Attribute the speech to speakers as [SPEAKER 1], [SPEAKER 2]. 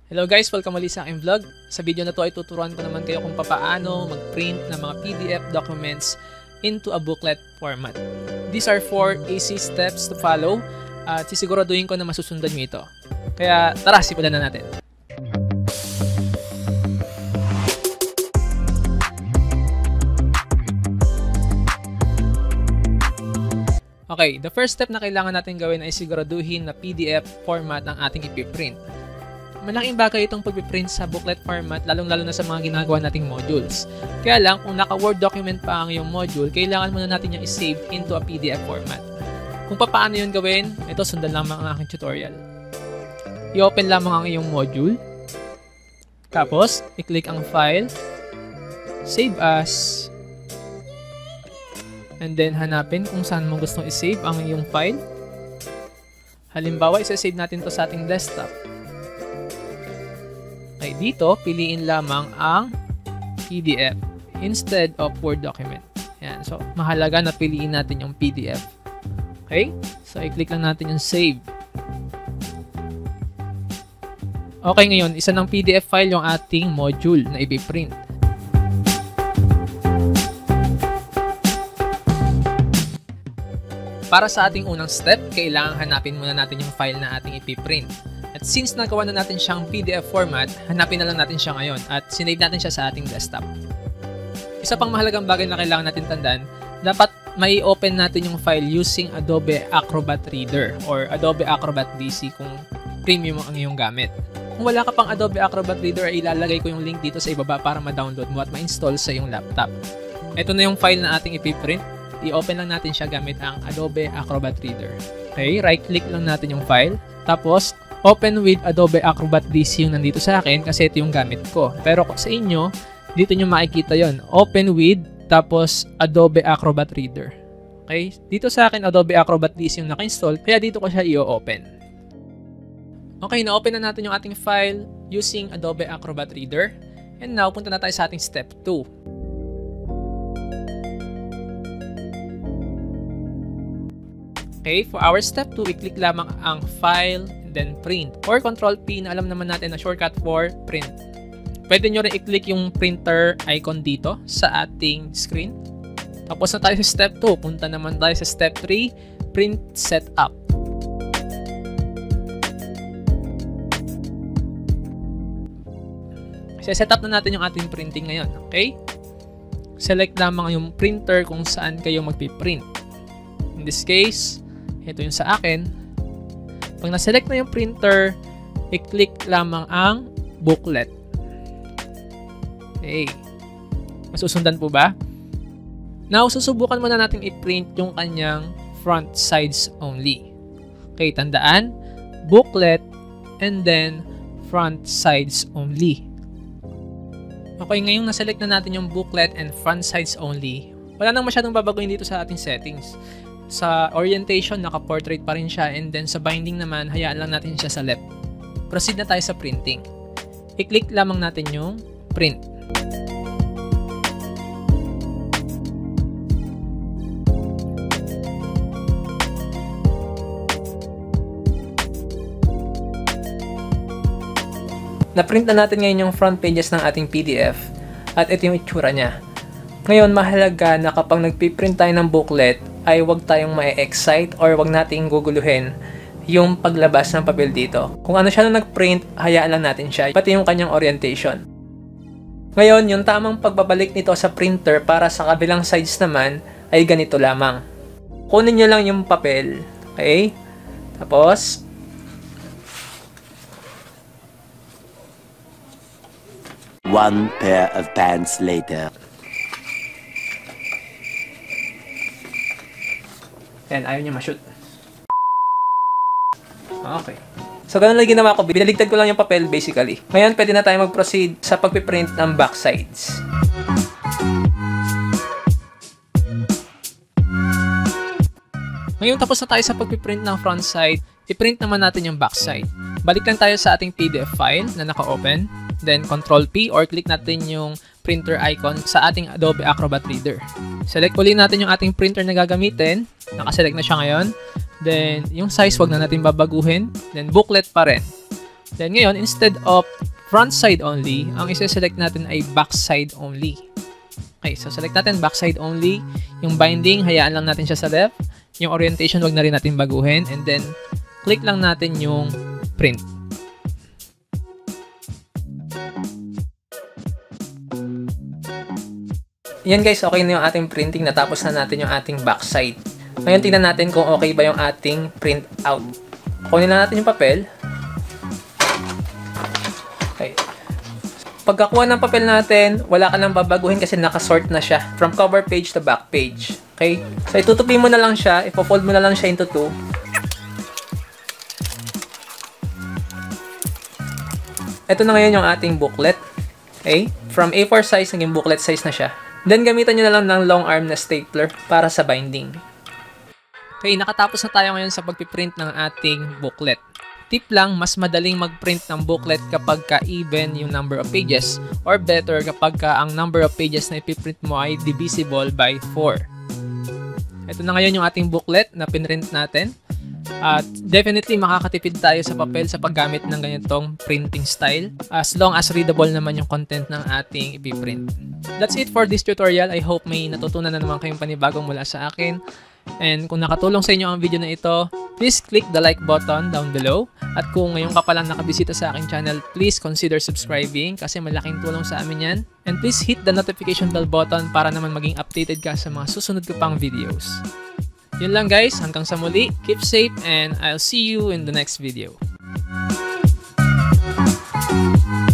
[SPEAKER 1] Hello guys! Welcome ulit sa aking vlog. Sa video na to ay tuturuan ko naman kayo kung paano mag-print ng mga PDF documents into a booklet format. These are 4 easy steps to follow at sisiguraduhin ko na masusundan nyo ito. Kaya tara, simulan na natin. Okay, the first step na kailangan natin gawin ay siguraduhin na PDF format ang ating ipiprint. Malaking bagay itong pag-print sa booklet format, lalong-lalo na sa mga ginagawa nating modules. Kaya lang, kung naka-Word document pa ang iyong module, kailangan muna natin yung i-save into a PDF format. Kung paano yun gawin, ito sundan lamang ang aking tutorial. I-open lamang ang iyong module. Tapos, i-click ang file. Save as. And then, hanapin kung saan mo gustong i-save ang iyong file. Halimbawa, isa-save natin to sa ating desktop. Okay, dito, piliin lamang ang PDF instead of Word document. Yan. So, mahalaga na piliin natin yung PDF. Okay? So, i-click lang natin yung save. Okay, ngayon, isa ng PDF file yung ating module na i-print. Para sa ating unang step, kailangan hanapin muna natin yung file na ating i-print. At since nagawa na natin siyang PDF format, hanapin na lang natin siya ngayon at sinave natin siya sa ating desktop. Isa pang mahalagang bagay na kailangan natin tandaan, dapat may open natin yung file using Adobe Acrobat Reader or Adobe Acrobat DC kung premium ang iyong gamit. Kung wala ka pang Adobe Acrobat Reader, ay ilalagay ko yung link dito sa ibaba para ma-download mo at ma-install sa iyong laptop. Ito na yung file na ating ipiprint. I-open lang natin siya gamit ang Adobe Acrobat Reader. Okay, right-click lang natin yung file. Tapos, open with Adobe Acrobat DC yung nandito sa akin kasi ito yung gamit ko. Pero sa inyo, dito nyo makikita yon. Open with, tapos Adobe Acrobat Reader. Okay? Dito sa akin, Adobe Acrobat DC yung naka-install, kaya dito ko siya i-open. Okay, na-open na natin yung ating file using Adobe Acrobat Reader. And now, punta na tayo sa ating step 2. Okay, for our step 2, i-click lamang ang File, then Print. Or Control-P na alam naman natin na shortcut for print. Pwede nyo rin i-click yung printer icon dito sa ating screen. Tapos na tayo sa step 2. Punta naman tayo sa step 3, Print Setup. Set-up na natin yung ating printing ngayon. Okay? Select lamang yung printer kung saan kayo magpiprint. In this case, ito yung sa akin. Pag na-select na yung printer, i-click lamang ang booklet. Okay. Masusundan po ba? Now, susubukan muna natin i-print yung kanyang front sides only. Okay, tandaan, booklet and then front sides only. Okay, ngayong na-select na natin yung booklet and front sides only, wala nang masyadong babaguhin dito sa ating settings. Sa orientation, naka-portrait pa rin siya, and then sa binding naman, hayaan lang natin siya sa left. Proceed na tayo sa printing. I-click lamang natin yung print. Na-print na natin ngayon yung front pages ng ating PDF at ito yung itsura niya. Ngayon, mahalaga na kapag nagpiprint tayo ng booklet, ay huwag tayong ma-excite or huwag nating guguluhin yung paglabas ng papel dito. Kung ano siya na nag-print, hayaan lang natin siya, pati yung kanyang orientation. Ngayon, yung tamang pagbabalik nito sa printer para sa kabilang sides naman ay ganito lamang. Kunin nyo lang yung papel. Okay? Tapos,
[SPEAKER 2] one pair of pants later.
[SPEAKER 1] yan, ayaw niya ma-shoot. Okay. So, ganun lang ginawa ko. Binaligtad ko lang yung papel, basically. Ngayon, pwede na tayo mag-proceed sa pagpiprint ng back sides. Ngayon, tapos na tayo sa pagpiprint ng front side, i-print naman natin yung back side. Balik lang tayo sa ating PDF file na naka-open. Then, Control-P or click natin yung printer icon sa ating Adobe Acrobat Reader. Select ulit natin yung ating printer na gagamitin. Nakaselect na siya ngayon. Then, yung size, wag na natin babaguhin. Then, booklet pa rin. Then ngayon, instead of front side only, ang isa-select natin ay back side only. Okay, so select natin back side only. Yung binding, hayaan lang natin siya sa left. Yung orientation, wag na rin natin baguhin. And then, click lang natin yung print. Yan guys, okay na yung ating printing. Natapos na natin yung ating backside. Ngayon, tingnan natin kung okay ba yung ating print out. Kunin na natin yung papel. Okay. Pagkakuha ng papel natin, wala ka nang babaguhin kasi nakasort na siya. From cover page to back page. Okay? So, itutupi mo na lang siya. Ipo-fold mo na lang siya into 2. Ito na ngayon yung ating booklet. Okay? From A4 size, naging booklet size na siya. Then, gamitan nyo na lang ng long arm na stapler para sa binding. Okay, nakatapos na tayo ngayon sa pagpiprint ng ating booklet. Tip lang, mas madaling mag-print ng booklet kapag ka-even yung number of pages, or better kapag ka ang number of pages na ipiprint mo ay divisible by 4. Ito na ngayon yung ating booklet na pinrint natin. At definitely makakatipid tayo sa papel sa paggamit ng ganitong printing style as long as readable naman yung content ng ating ipiprint. That's it for this tutorial. I hope may natutunan na naman kayong panibagong mula sa akin. And kung nakatulong sa inyo ang video na ito, please click the like button down below. At kung ngayon ka palang nakabisita sa aking channel, please consider subscribing kasi malaking tulong sa amin yan. And please hit the notification bell button para naman maging updated ka sa mga susunod ko pang videos. Yun lang guys, hanggang sa muli, keep safe and I'll see you in the next video.